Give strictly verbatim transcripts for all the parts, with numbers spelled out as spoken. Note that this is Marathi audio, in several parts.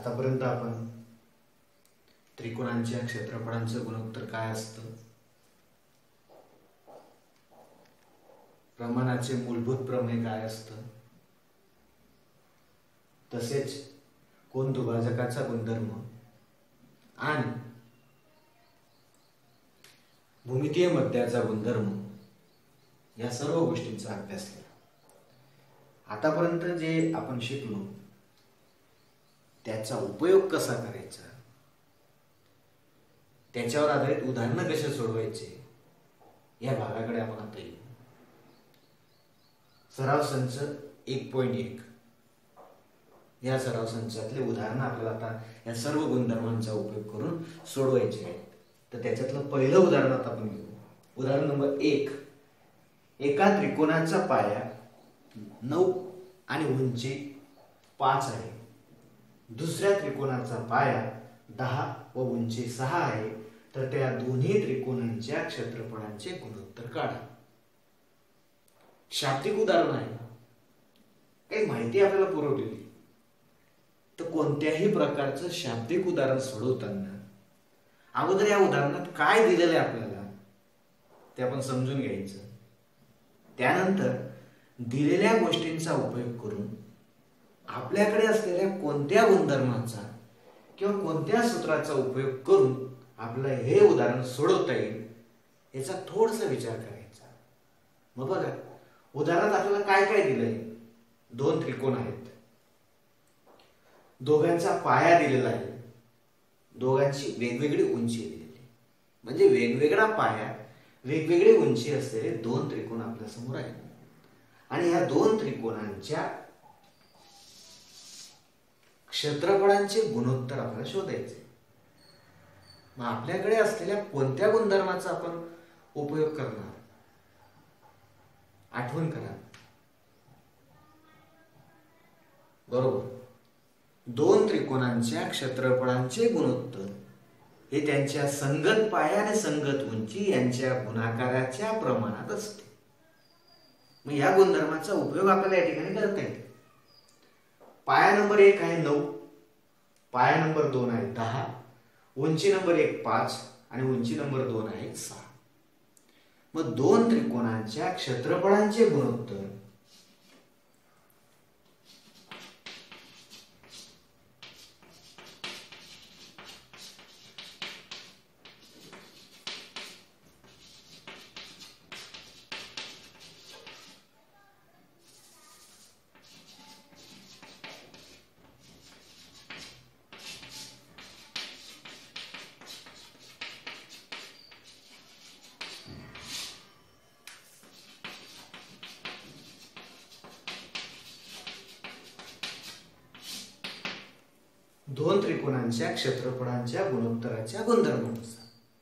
आतापर्यंत आपण त्रिकोणांच्या क्षेत्रफळांचं गुणोत्तर काय असतं, प्रमाणाचे मूलभूत प्रमेय काय असतं, तसेच कोन दुभाजकाचा गुणधर्म आणि भूमितीय मध्याचा गुणधर्म या सर्व गोष्टींचा अभ्यास केला. आतापर्यंत जे आपण शिकलो त्याचा उपयोग कसा करायचा, त्याच्यावर आधारित उदाहरणं कसे सोडवायचे या भागाकडे आपण आता येऊ. सराव संच एक पॉइंट एक या सराव संचातले उदाहरणं आपल्याला आता या सर्व गुणधर्मांचा उपयोग करून सोडवायचे आहेत. तर त्याच्यातलं पहिलं उदाहरण आता आपण घेऊ. उदाहरण नंबर एक. एका त्रिकोणाचा पाया नऊ आणि उंची पाच आहे. दुसऱ्या त्रिकोणाचा पाया दहा व उंची सहा आहे. तर त्या दोन्ही त्रिकोणांच्या क्षेत्रफळांचे गुणोत्तर काढा. शाब्दिक उदाहरण आहे, काही माहिती आपल्याला पुरवलेली. तर कोणत्याही प्रकारचं शाब्दिक उदाहरण सोडवताना अगोदर या उदाहरणात काय दिलेलं आहे आपल्याला ते आपण समजून घ्यायचं. त्यानंतर दिलेल्या गोष्टींचा उपयोग करून आपल्याकडे असलेल्या कोणत्या गुणधर्माचा किंवा कोणत्या सूत्राचा उपयोग करून आपल्याला हे उदाहरण सोडवता येईल याचा थोडासा विचार करायचा. मग बघा, उदाहरणात आपल्याला काय काय दिलंय. दोन त्रिकोण आहेत, दोघांचा पाया दिलेला आहे, दोघांची वेगवेगळी उंची दिलेली, म्हणजे वेगवेगळा पाया वेगवेगळी उंची असलेले दोन त्रिकोण आपल्या समोर आहेत. आणि या दोन त्रिकोणांच्या क्षेत्रफळांचे गुणोत्तर आपल्याला शोधायचे. मग आपल्याकडे असलेल्या कोणत्या गुणधर्माचा आपण उपयोग करणार, आठवण करा. बरोबर, दोन त्रिकोणांच्या क्षेत्रफळांचे गुणोत्तर हे त्यांच्या संगत पाया आणि संगत उंची यांच्या गुणाकाराच्या प्रमाणात असते. मग या गुणधर्माचा उपयोग आपल्याला या ठिकाणी करता येईल. पाया नंबर एक आहे नऊ, पाया नंबर दोन आहे दहा, उंची नंबर एक पाच आणि उंची नंबर दोन आहे सहा. मग दोन त्रिकोणांच्या क्षेत्रफळांचे गुणोत्तर दोन त्रिकोणांच्या क्षेत्रफळांच्या गुणोत्तराच्या गुणधर्मानुसार.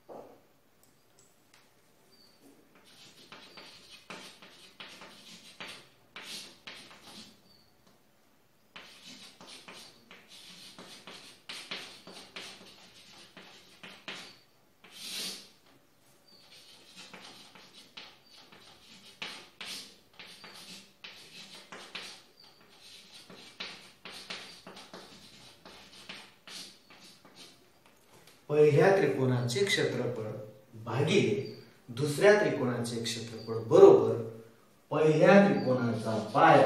पहिल्या त्रिकोणाचे क्षेत्रफळ भागिले दुसऱ्या त्रिकोणाचे क्षेत्रफळ बरोबर पहिल्या त्रिकोणाचा पाया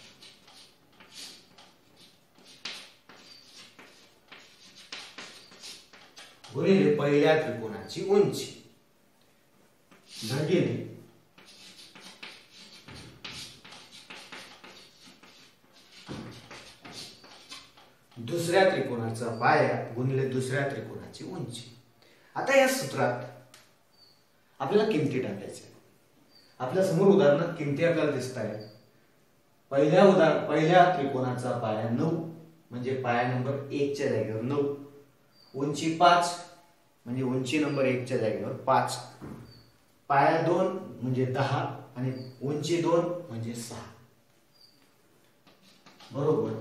गुणिले पहिल्या त्रिकोणाची उंची भागिले दुसऱ्या त्रिकोणाचा पाया गुणिले दुसऱ्या त्रिकोणाची उंची. आता या सूत्रात आपल्याला किमती टाकायच्या. आपल्या समोर उदाहरणात किमती आपल्याला दिसत आहेत. पहिल्या उदाहरण पहिल्या त्रिकोणाचा पाया नऊ म्हणजे पाया नंबर एक च्या जागेवर नऊ, उंची पाच म्हणजे उंची नंबर एक च्या जागेवर पाच, पाया दोन म्हणजे दहा आणि उंची दोन म्हणजे सहा. बरोबर,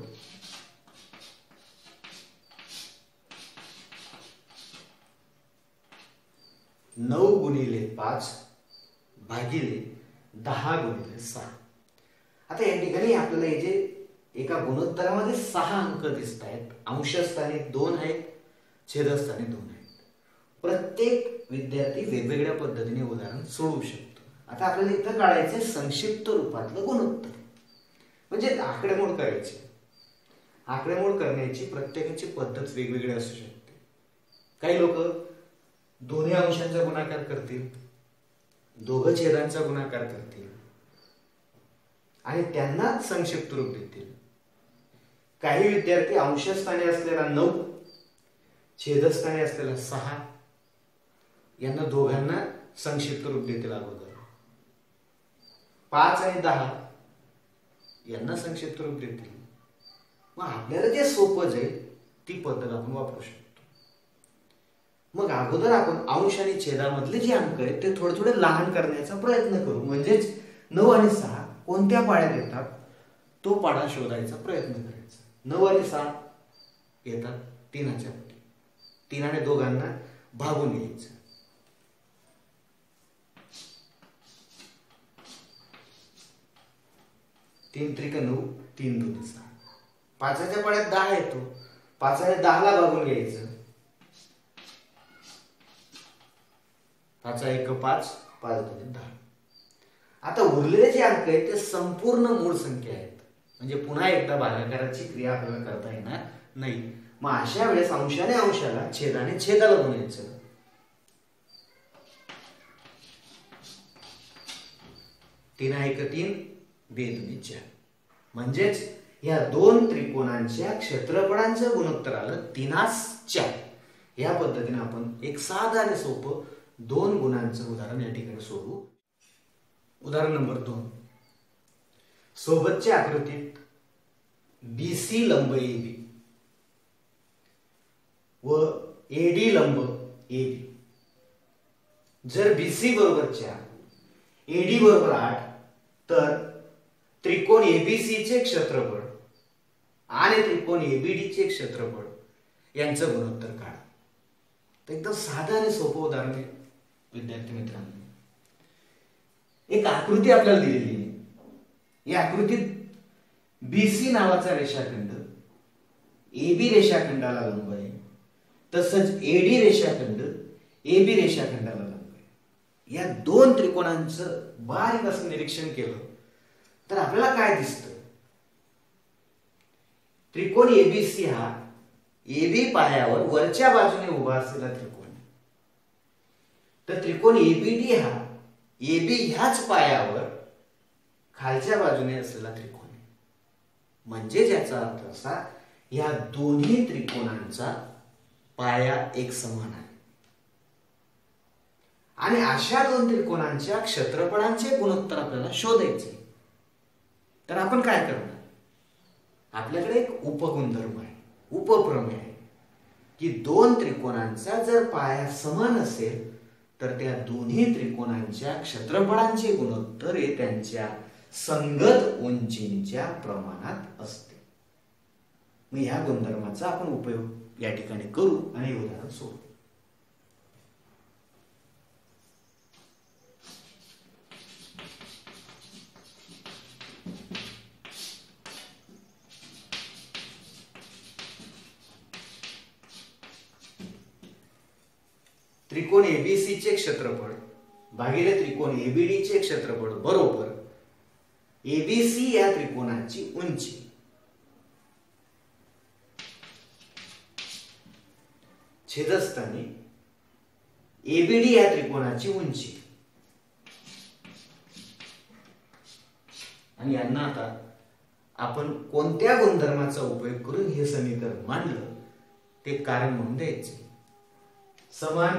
नऊ गुणिले पाच भागिले दहा गुणिले सहा. आता या ठिकाणी आपल्याला हे जे एका गुणोत्तरामध्ये सहा अंक दिसत आहेत. अंशस्थानी दोन आहेत, छेदस्थानी दोन आहेत. प्रत्येक विद्यार्थी वेगवेगळ्या पद्धतीने उदाहरण सोडवू शकतो. आता आपल्याला इथं काढायचे संक्षिप्त रूपातलं गुणोत्तर, म्हणजे आकडेमोड करायची. आकडेमोड करण्याची प्रत्येकाची पद्धत वेगवेगळी असू शकते. काही लोक दोन्ही अंशांचा गुणाकार करतील, दोघं छेदांचा गुणाकार करतील आणि त्यांना संक्षिप्त रूप देतील. काही विद्यार्थी अंशस्थानी असलेला नऊ, छेदस्थानी असलेला सहा यांना दोघांना संक्षिप्त रूप देतील. अगोदर पाच आणि दहा यांना संक्षिप्त रूप देतील. मग आपल्याला जे सोपं जाईल ती पद्धत आपण वापरू शकतो. मग अगोदर आपण अंश आणि छेदामधले जे अंक आहेत ते थोडे थोडे लहान करण्याचा प्रयत्न करू. म्हणजेच नऊ आणि सहा कोणत्या पाड्यात येतात तो पाडा शोधायचा प्रयत्न करायचा. नऊ आणि सहा येतात तीनाच्या पाठी. तीनाने दोघांना भागून घ्यायचं. तीन त्रिक नऊ, तीन दोन सहा. पाचाच्या पाड्यात दहा येतो, पाचाने दहाला भागून घ्यायचं. पाचा एक पाच, पाच दोन दहा. आता उरलेले जे अंक आहेत ते संपूर्ण मूळ संख्या आहेत, म्हणजे पुन्हा एकदा भागाकाराची क्रिया आपल्याला करता येणार नाही. मग अशा वेळेस अंशाने अंशाला, छेदाने छेदाला गुणायचं. तीन एक तीन, बे दोन्ही चार. म्हणजेच या दोन त्रिकोणांच्या क्षेत्रफळांचं गुणोत्तर आलं तीनास चार. या पद्धतीने आपण एक साधं आणि सोपं दोन गुणांचं उदाहरण या ठिकाणी सोडवू. उदाहरण नंबर दोन. सोबतच्या आकृतीत बीसी लंब एबी व एडी लंब एबी. जर बीसी बरोबर चार, एडी बरोबर आठ, तर त्रिकोण एबीसी चे क्षेत्रफळ आणि त्रिकोण एबीडी चे क्षेत्रफळ यांचं गुणोत्तर काढा. तर एकदम साधं आणि सोपं उदाहरण आहे विद्यार्थी मित्रांनो. एक आकृती आपल्याला दिलेली आहे. या आकृतीत बीसी नावाचा रेषाखंड एबी रेषाखंडाला लंब आहे, तसंच एडी रेषाखंड एबी रेषाखंडाला लंब आहे. या दोन त्रिकोणांचं बारीक असं निरीक्षण केलं तर आपल्याला काय दिसतं? त्रिकोण एबीसी हा एबी पायावर वरच्या बाजूने उभा असलेला त्रिकोण, तर त्रिकोण एबीडी हा एबी ह्याच पायावर खालच्या बाजूने असलेला त्रिकोण आहे. म्हणजे याचा अर्थ असा, या दोन्ही त्रिकोणांचा पाया एक समान आहे. आणि अशा दोन त्रिकोणांच्या क्षेत्रफळांचे गुणोत्तर आपल्याला शोधायचे. तर आपण काय करणार? आपल्याकडे एक उपगुणधर्म आहे, उपप्रमेय आहे, की दोन त्रिकोणांचा जर पाया समान असेल तर त्या दोन्ही त्रिकोणांच्या क्षेत्रफळांचे गुणोत्तर हे त्यांच्या संगत उंचींच्या प्रमाणात असते. मग ह्या गुणधर्माचा आपण उपयोग या ठिकाणी करू आणि उदाहरण सोडू. त्रिकोण एबीसी चे क्षेत्रफळ भागिले त्रिकोण एबीडी चे क्षेत्रफळ बरोबर एबीसी या त्रिकोणाची उंची. छेदस्थानी एबीडी या त्रिकोणाची उंची. आणि यांना आता आपण कोणत्या गुणधर्माचा उपयोग करून हे समीकरण मांडलं ते कारण म्हणून द्यायचे. समान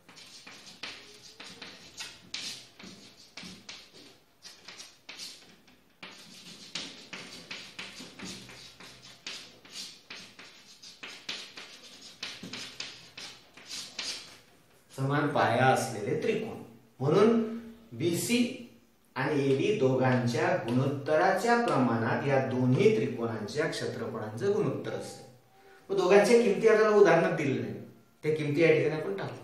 समान पाया असलेले त्रिकोण. म्हणून बीसी आणि एडी दोघांच्या गुणोत्तराच्या प्रमाणात या दोन्ही त्रिकोणांच्या क्षेत्रफळांचं गुणोत्तर असतं. मग दोघांच्या किमती आपल्याला उदाहरणात दिलेल्या आहेत, त्या किमती या ठिकाणी आपण टाकू.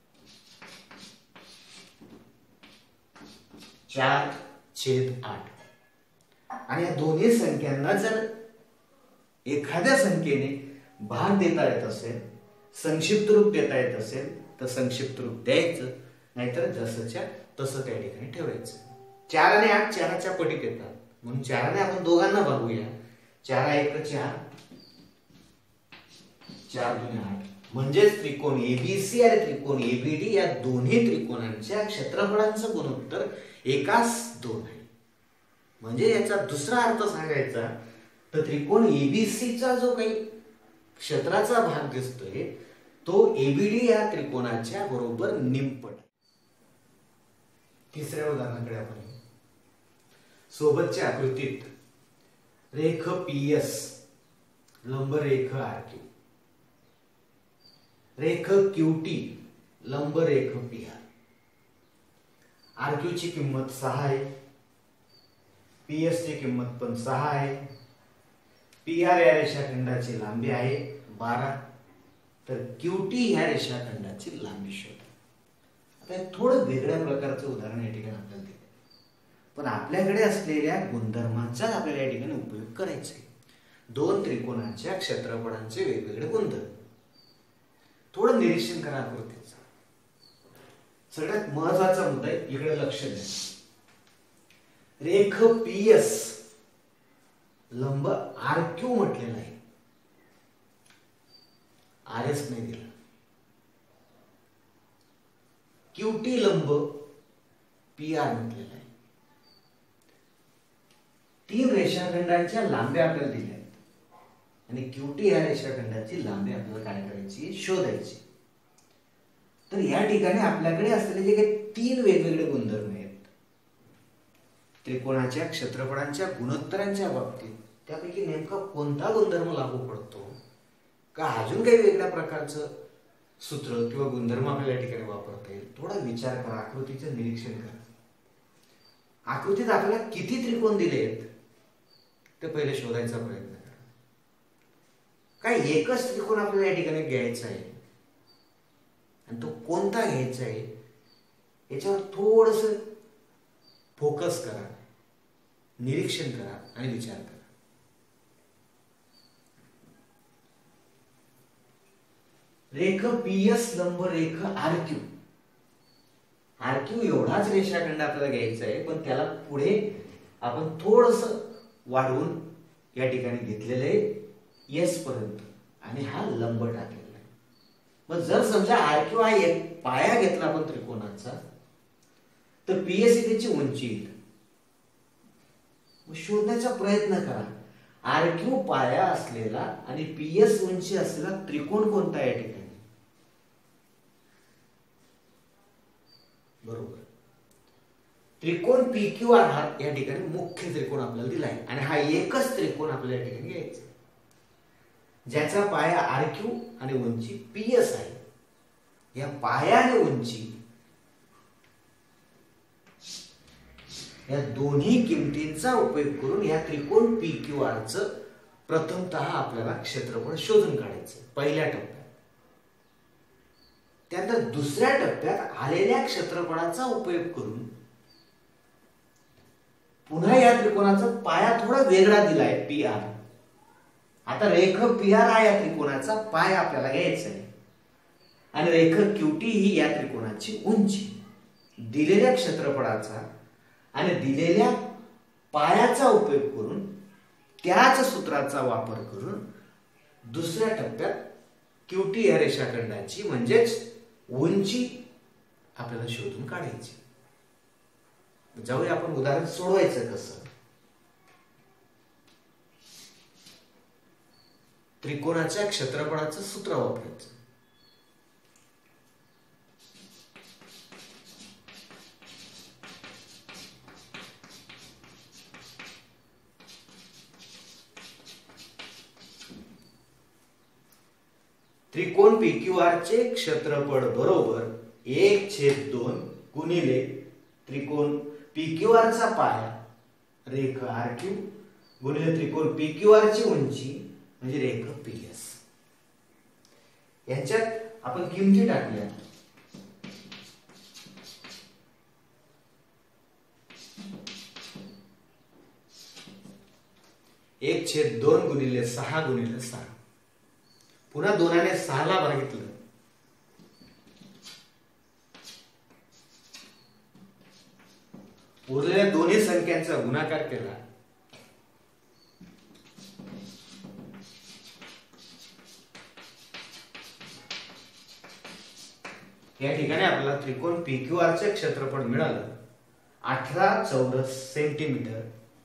चार छेद आठ. आणि या दोन्ही संख्यांना जर एखाद्या संख्येने भाग देता येत असेल, संक्षिप्त रूप देता येत असेल तर संक्षिप्त रूप द्यायचं, नाहीतर जसंच्या तसं त्या ठिकाणी ठेवायचं. चार आणि आठ चाराच्या पटीत येतात, म्हणून चाराने आपण दोघांना भागूया. चार एक चार, चार दोन आठ, म्हणजेच त्रिकोण एबीसी आणि त्रिकोण एबीडी या दोन्ही त्रिकोणांच्या क्षेत्रफळांचं गुणोत्तर एकास दोन आहे. म्हणजे याचा दुसरा अर्थ सांगायचा तर त्रिकोण एबीसीचा जो काही क्षेत्राचा भाग दिसतोय तो एबीडी या त्रिकोणाच्या बरोबर निमपट. तिसऱ्या उदाहरणाकडे आपण सोबतच्या आकृतीत रेख पीएस लंब रेख आरक्यू, रेख क्यूटी लंब रेख पीआर. आरक्यू ची किंमत सहा आहे, पीएस ची किंमत पण सहा आहे, पीआर या रेषाखंडाची लांबी आहे बारा, तर क्यूटी ह्या रेषाखंडाची लांबी शोधा. आता थोडं वेगळ्या प्रकारचं उदाहरण या ठिकाणी आपल्याला दिलं, पण आपल्याकडे असलेल्या गुणधर्मांचा आपल्याला या ठिकाणी उपयोग करायचा आहे. दोन त्रिकोणाच्या क्षेत्रफळांचे वेगवेगळे गुणधर्म. थोडं निरीक्षण करा आकृतीचं. सगळ्यात महत्वाचा मुद्दा आहे, इकडे लक्ष द्या. रेख पीएस लंब आरक्यू म्हटलेला आहे, आर एस नाही दिला. क्यूटी लंब पी आर म्हटलेला आहे. तीन रेषाखंडांच्या लांब्या आपल्याला दिल्या आहेत आणि क्यूटी ह्या रेषाखंडाची लांबी आपल्याला काय करायची, शोधायची. तर या ठिकाणी आपल्याकडे असलेले जे काही तीन वेगवेगळे गुणधर्म आहेत त्रिकोणाच्या क्षेत्रफळांच्या गुणोत्तरांच्या बाबतीत, त्यापैकी नेमका कोणता गुणधर्म लागू पडतो का अजून काही वेगळ्या प्रकारचं सूत्र किंवा गुणधर्म आपल्याला या ठिकाणी वापरता येईल, थोडा विचार करा, आकृतीचं निरीक्षण करा. आकृतीत आपल्याला किती त्रिकोण दिले आहेत ते पहिले शोधायचा प्रयत्न करा. काय एकच त्रिकोण आपल्याला या ठिकाणी घ्यायचा आहे आणि तो कोणता घ्यायचा आहे याच्यावर थोडस फोकस करा, निरीक्षण करा आणि विचार करा. रेख पीएस लंब रेख आरक्यू. आरक्यू एवढाच रेषाखंड आपल्याला घ्यायचा आहे, पण त्याला पुढे आपण थोडस वाढवून या ठिकाणी घेतलेलं आहे एस पर्यंत आणि हा लंब टाकलेला आहे. मग जर समजा आरक्यू हा एक पाया घेतला आपण त्रिकोणाचा तर पीएस त्याची उंची येईल. मग शोधण्याचा प्रयत्न करा आरक्यू पाया असलेला आणि पीएस उंची असलेला त्रिकोण कोणता या ठिकाणी. बरोबर, त्रिकोण पी क्यू आर हा या ठिकाणी मुख्य त्रिकोण आपल्याला दिला आहे आणि हा एकच त्रिकोण आपल्याला या ठिकाणी घ्यायचा ज्याचा पाया आर क्यू आणि उंची पीएस आहे. या पाया आणि उंची या दोन्ही किमतींचा उपयोग करून या त्रिकोण पी क्यू आर च प्रथमतः आपल्याला क्षेत्रफळ शोधून काढायचं पहिल्या टप्प्यात. त्यानंतर दुसऱ्या टप्प्यात आलेल्या क्षेत्रफळाचा उपयोग करून पुन्हा या त्रिकोणाचा पाया थोडा वेगळा दिलाय पी आर. आता रेख पी आर हा या त्रिकोणाचा पाया आपल्याला घ्यायचा आहे आणि रेख क्यूटी ही या त्रिकोणाची उंची. दिलेल्या क्षेत्रफळाचा आणि दिलेल्या पायाचा उपयोग करून त्याच सूत्राचा वापर करून दुसऱ्या टप्प्यात क्यूटी या रेषाखंडाची म्हणजेच उंची आपल्याला शोधून काढायची. जाऊया आपण उदाहरण सोडवायचं कसं. त्रिकोणाच्या क्षेत्रफळाचं सूत्र वापरायचं. त्रिकोण पी क्यू आर चे क्षेत्रफळ बरोबर एक छेद दोन गुणिले त्रिकोण पी क्यू आर चा पाया रेख आर क्यू गुणिले त्रिकोण पी क्यू आर ची उंची म्हणजे रेख पी एस. यांच्यात आपण किमती टाकल्या. एक छेद दोन गुणिले सहा गुणिले सहा. पुन्हा दोनाने सहाला भागितलं. उरलेल्या दोन्ही संख्यांचा गुणाकार केला. या ठिकाणी आपल्याला त्रिकोण पी क्यू आर चे क्षेत्रफळ मिळालं अठरा चौरस सेंटीमीटर.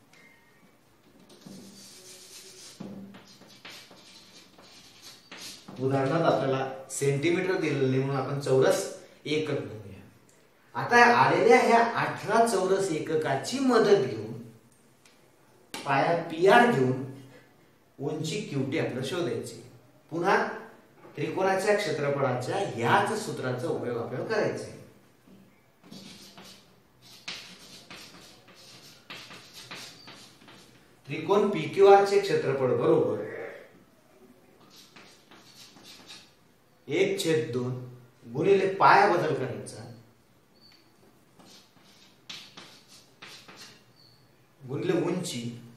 उदाहरणात आपल्याला सेंटीमीटर दिलेले म्हणून आपण चौरस एकक घेऊया. आता आलेल्या ह्या अठरा चौरस एककाची मदत घेऊन पाया पी आर घेऊन उंची क्यूटी आपल्याला शोधायची. पुन्हा त्रिकोणाच्या क्षेत्रफळाच्या याच सूत्राचा उपयोग आपल्याला करायचा आहे. त्रिकोण पी क्यू आर चे क्षेत्रफळ बरोबर एक छेद दोन गुणिले पाया बदल करायचा गुणिले उंची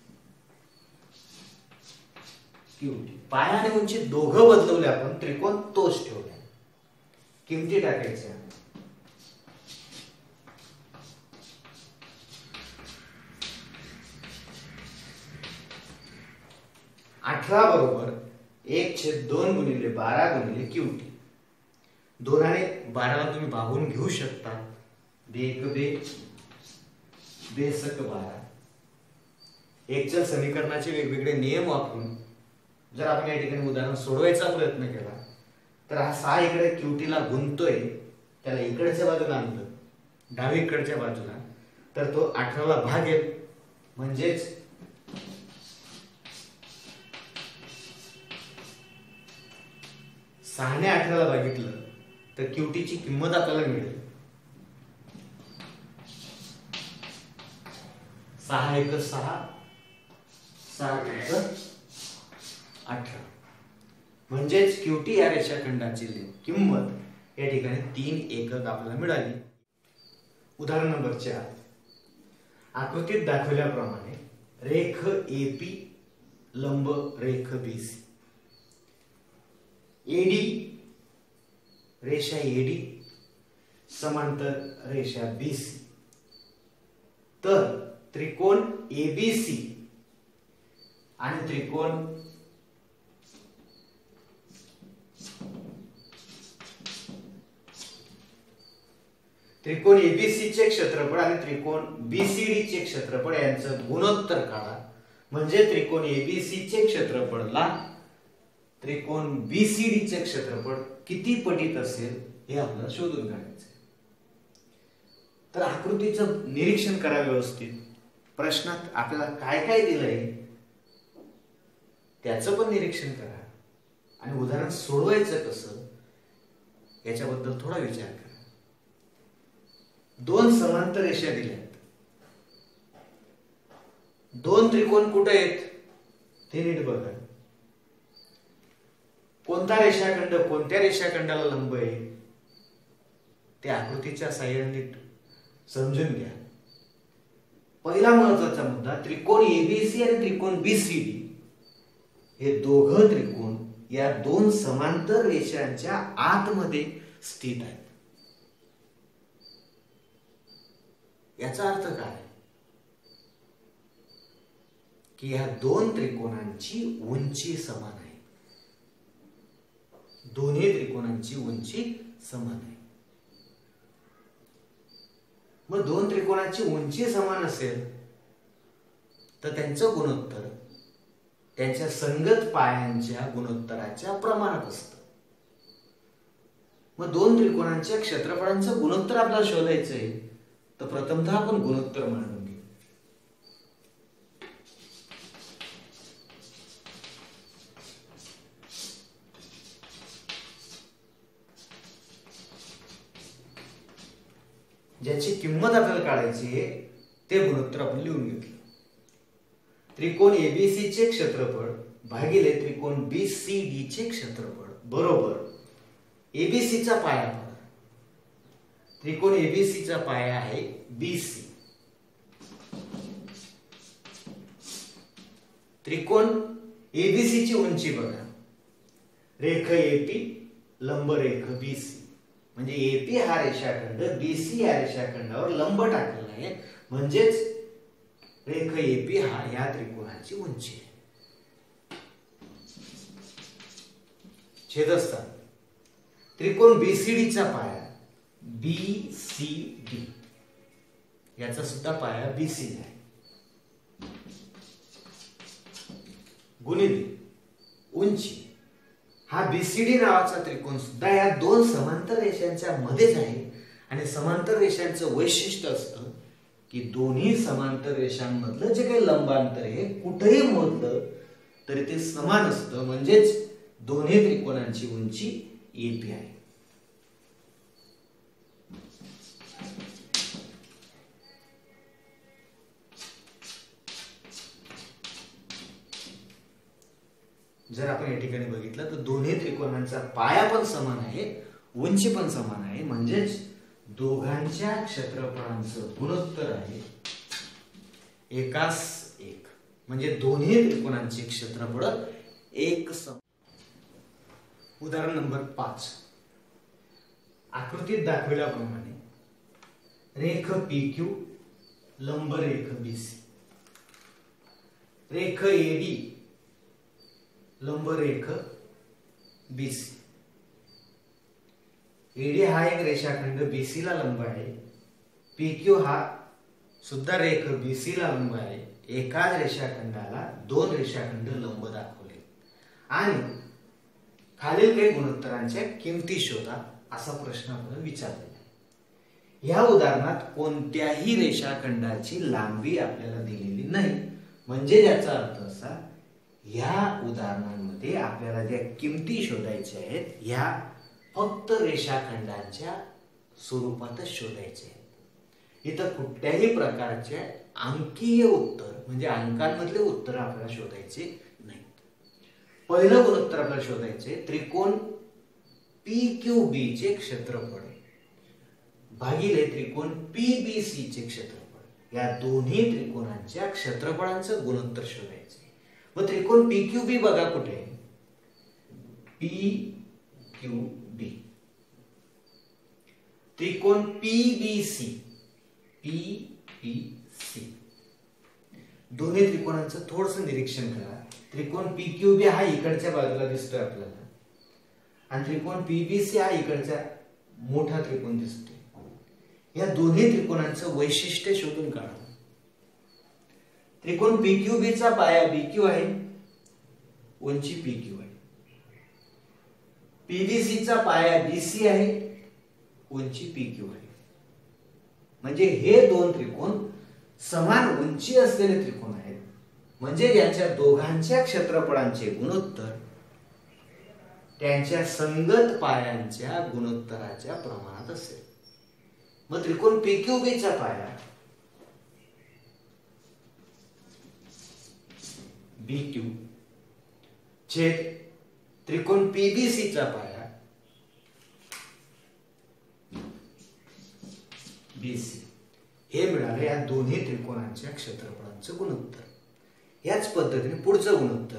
क्यूटी. पाया आणि उंची दोघं बदलवले आपण, त्रिकोण तोच ठेवला. किमती टाकायच्या. अठरा बरोबर एक छेद दोन गुणिले बारा गुणिले क्यूटी. दोनाने बाराला तुम्ही भागून घेऊ शकता. बेक बे बेसक बारा. एकचल समीकरणाचे वेगवेगळे नियम वापरून जर आपण या ठिकाणी उदाहरण सोडवायचा प्रयत्न केला तर हा सहा इकडे क्यूटीला गुंतोय, त्याला इकडच्या बाजूला आणलं डावीकडच्या बाजूला, तर तो अठराला भागेल. म्हणजेच सहाने अठराला भागितलं तर क्यूटीची किंमत आपल्याला मिळेल सहा एक सहा सात एक अठरा. म्हणजेच क्यूटी या रेषाखंडाची किंमत या ठिकाणी तीन एकक आपल्याला मिळाली. उदाहरण नंबर चार. आकृतीत दाखवल्याप्रमाणे रेख एपी लंब रेख बीसी. एडी रेषा एडी समांतर रेषा बीसी. तर त्रिकोण एबीसी आणि त्रिकोण त्रिकोण एबीसी चे क्षेत्रफळ आणि त्रिकोण बीसीडी चे क्षेत्रफळ यांचं गुणोत्तर काढा. म्हणजे त्रिकोण एबीसी चे क्षेत्रफळला त्रिकोण बीसीडी चे क्षेत्रफळ किती पटीत असेल हे आपल्याला शोधून काढायचं. तर आकृतीचं निरीक्षण करा व्यवस्थित. प्रश्नात आपल्याला काय काय दिलंय त्याचं पण निरीक्षण करा आणि उदाहरण सोडवायचं कसं याच्याबद्दल थोडा विचार करा. दोन समांतर रेषा दिल्यात. दोन त्रिकोण कुठे आहेत ते नीट बघा. कोणता रेषाखंड कोणत्या रेषाखंडाला लंब आहे ते आकृतीच्या साहाय्याने नीट समजून घ्या. पहिला महत्वाचा मुद्दा, त्रिकोण एबीसी आणि त्रिकोण बीसीडी हे दोघं त्रिकोण या दोन समांतर रेषांच्या आतमध्ये स्थित आहेत. याचा अर्थ काय की या दोन त्रिकोणांची उंची समान आहे. दोन्ही त्रिकोणांची उंची समान आहे. मग दोन त्रिकोणाची उंची समान असेल तर त्यांचं गुणोत्तर त्यांच्या संगत पायांच्या गुणोत्तराच्या प्रमाणात असतं. मग दोन त्रिकोणांच्या क्षेत्रफळांचं गुणोत्तर आपल्याला शोधायचंय तर प्रथमतः आपण गुणोत्तर मांडून घेऊ. ज्याची किंमत आपल्याला काढायची आहे ते गुणोत्तर आपण लिहून घेतलं. त्रिकोण एबीसी चे क्षेत्रफळ भागिले त्रिकोण बीसीडी चे क्षेत्रफळ बरोबर एबीसी चा पाया. त्रिकोण एबीसी चा पाया आहे बीसी. त्रिकोण एबीसी ची उंची बघा, रेख एपी लंब रेख बीसी, म्हणजे एपी हा रेषाखंड बीसी या रेषाखंडावर लंब टाकलेला आहे, म्हणजेच रेख एपी हा या त्रिकोणाची उंची आहे. छेदस्थान त्रिकोण बीसीडी चा पाया बीसीडी, याचा सुद्धा पाया बीसी आहे, गुणिले उंची. हा बीसीडी नावाचा त्रिकोण सुद्धा या दोन समांतर रेषांच्या मध्येच आहे, आणि समांतर रेषांचं वैशिष्ट्य असतं की दोन्ही समांतर रेषांमधलं जे काही लंबांतर आहे कुठेही मोजलं तरी ते समान असतं, म्हणजेच दोन्ही त्रिकोणांची उंची एपी आहे. जर आपण या ठिकाणी बघितलं तर दोन्ही त्रिकोणांचा पाया पण समान आहे, उंची पण समान आहे, म्हणजेच दोघांच्या क्षेत्रफळांचं गुणोत्तर आहे एकास एक, म्हणजे दोन्ही त्रिकोणांचे क्षेत्रफळ एक सम. उदाहरण नंबर पाच. आकृतीत दाखवल्याप्रमाणे रेख पी क्यू लंब रेख बीसी, रेख एडी लंब रेख बीसी. एडी हा एक रेषाखंड बीसी ला लंब आहे, पी क्यू हा सुद्धा रेख बीसी ला लंब आहे. एकाच रेषाखंडाला दोन रेषाखंड लंब दाखवले आणि खालील काही गुणोत्तरांच्या किमती शोधा असा प्रश्न आपण विचारलेला आहे. या उदाहरणात कोणत्याही रेषाखंडाची लांबी आपल्याला दिलेली नाही, म्हणजे याचा अर्थ असा या उदाहरणांमध्ये आपल्याला ज्या किमती शोधायच्या आहेत ह्या फक्त रेषाखंडांच्या स्वरूपातच शोधायच्या आहेत. इथं कुठल्याही प्रकारचे अंकीय उत्तर म्हणजे अंकांमधले उत्तर आपल्याला शोधायचे नाहीत. पहिलं गुणोत्तर आपल्याला शोधायचे त्रिकोण पी क्यू बी चे क्षेत्रफळ भागिले त्रिकोण पी बी सी चे क्षेत्रफळ, या दोन्ही त्रिकोणांच्या क्षेत्रफळांचं गुणोत्तर शोधायचे. मग त्रिकोण पी क्यू बी बघा कुठे, पी क्यू बी. त्रिकोण P B C, P B C, दोन्ही त्रिकोणांचं थोडस निरीक्षण करा. त्रिकोण पी क्यू बी हा इकडच्या बाजूला दिसतोय आपल्याला, आणि त्रिकोण पी बी सी हा इकडचा मोठा त्रिकोण दिसतोय. या दोन्ही त्रिकोणांचं वैशिष्ट्य शोधून काढा. त्रिकोण पी क्यू बी चा पाया बी क्यू आहे, उंची पी क्यू आहे. पी बी सी चा पाया बी सी आहे, उंची पी क्यू आहे. म्हणजे हे दोन त्रिकोण समान उंची असलेले त्रिकोण आहेत, म्हणजे यांच्या दोघांच्या क्षेत्रफळांचे गुणोत्तर त्यांच्या संगत पायांच्या गुणोत्तराच्या प्रमाणात असेल. मग त्रिकोण पी क्यू बी चा पाया बी क्यू छेद त्रिकोण पी बी सी चा पाया बी सी, हे मिळाले या दोन्ही त्रिकोणांच्या क्षेत्रफळांचं गुणोत्तर. याच पद्धतीने पुढचं गुणोत्तर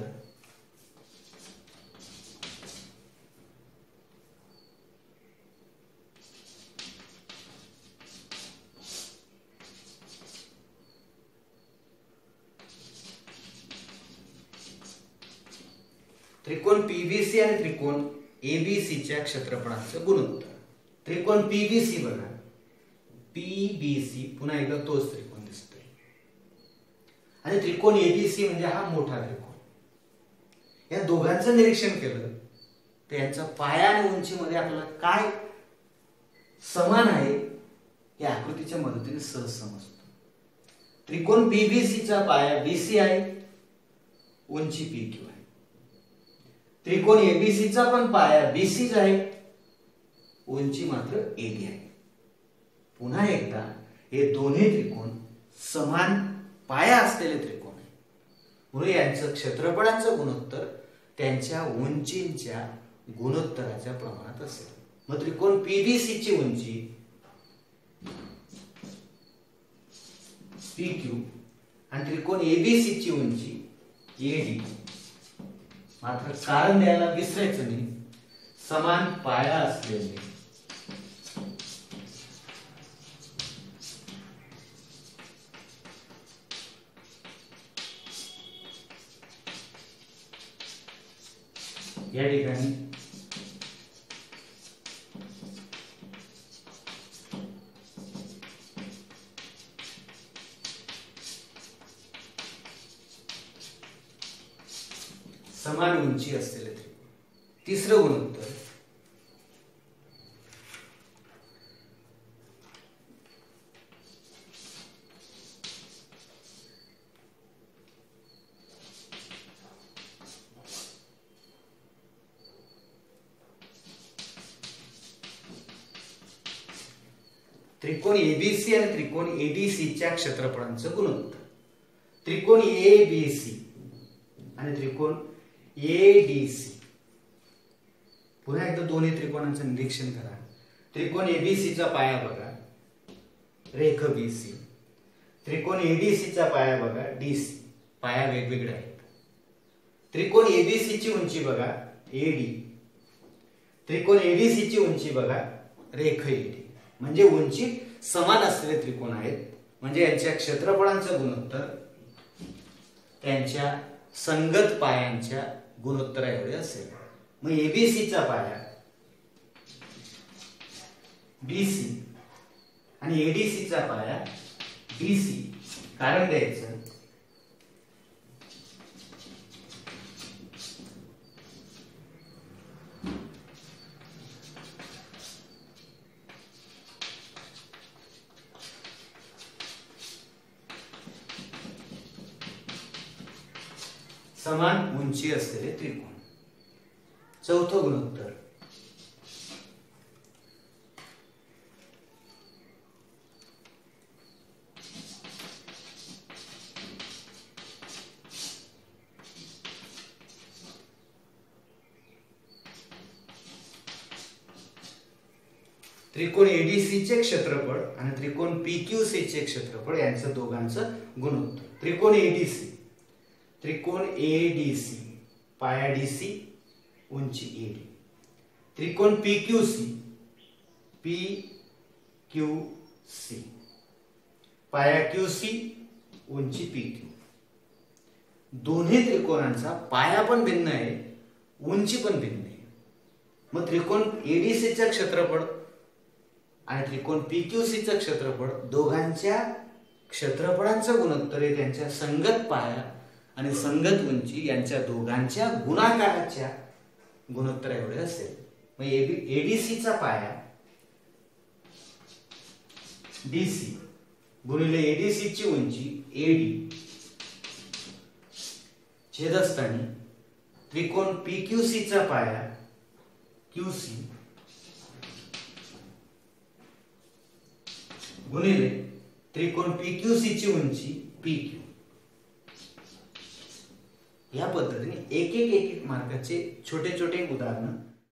त्रिकोण पीबीसी आणि त्रिकोण एबीसी च्या क्षेत्रफळांचं गुणोत्तर. त्रिकोण पीबीसी बघा, पीबीसी पुन्हा एकदा तोच त्रिकोण दिसतोय, आणि त्रिकोण एबीसी म्हणजे हा मोठा त्रिकोण. या दोघांचं निरीक्षण केलं तर यांचा पाया आणि उंचीमध्ये आपल्याला काय समान आहे या आकृतीच्या मदतीने सहज समजतो. त्रिकोण पीबीसी चा पाया बीसी आहे, उंची पी क्यू आहे. त्रिकोण एबीसी चा पण पाया बीसी आहे, उंची मात्र एबी आहे. पुन्हा एकदा हे दोन्ही त्रिकोण समान पाया असलेले त्रिकोण आहे, म्हणून यांचं क्षेत्रफळांचं गुणोत्तर त्यांच्या उंचींच्या गुणोत्तराच्या प्रमाणात असेल. मग त्रिकोण पीबीसी ची उंची पी क्यू आणि त्रिकोण एबीसी ची उंची एडी, मात्र कारण द्यायला विसरायचं नाही, समान पाया असलेले या ठिकाणी समान उंची असलेले त्रिकोण। तिसरं गुणोत्तर त्रिकोण एबीसी आणि त्रिकोण एडीसी च्या क्षेत्रफळांचं गुणोत्तर। त्रिकोण एबीसी आणि त्रिकोण एडीसी, पुन्हा एकदा दोन्ही त्रिकोणांचं निरीक्षण करा। त्रिकोण एबीसी चा पाया बघा, रेख बीसी। त्रिकोण एडीसी चा पाया बघा, डीसी। पाया वेगवेगळे आहेत। त्रिकोण एबीसी ची उंची बघा, एडी। त्रिकोण एडीसी ची उंची बघा, रेख एडी। म्हणजे उंची समान असलेले त्रिकोण आहेत, म्हणजे यांच्या क्षेत्रफळांचं गुणोत्तर त्यांच्या संगत पायांच्या गुणोत्तरा एवढे असेल। मग एबीसी चा पाया बीसी आणि एडीसी चा पाया डीसी, कारण द्यायचं समान उंची असलेले त्रिकोण। चौथं गुणोत्तर त्रिकोण एडीसी चे क्षेत्रफळ आणि त्रिकोण पीक्यूसी चे क्षेत्रफळ यांचं दोघांचं गुणोत्तर। त्रिकोण एडीसी त्रिकोण एडीसी, पाया डीसी, उंची एडी। त्रिकोण पीक्यूसी पी क्यू सी, पाया क्यूसी, उंची पीक्यू। दोन्ही त्रिकोणांचा पाया पण भिन्न आहे, उंची पण भिन्न आहे। मग त्रिकोण एडीसी चे क्षेत्रफळ आणि त्रिकोण पीक्यूसी चे क्षेत्रफळ दोघांच्या क्षेत्रफळांचं गुणोत्तर आहे त्यांच्या संगत पाया आणि संगत उंची यांच्या दोघांच्या गुणाकाराच्या गुणोत्तर एवढे असेल। मग एडीसी चा पाया डीसी गुणिले एडीसी ची उंची एडी, छेदस्थानी त्रिकोण पीक्यूसी चा पाया क्यूसी गुणिले त्रिकोण पीक्यूसी ची उंची पीक्यू। या पद्धतीने एक एक एक एक मार्काचे छोटे छोटे उदाहरण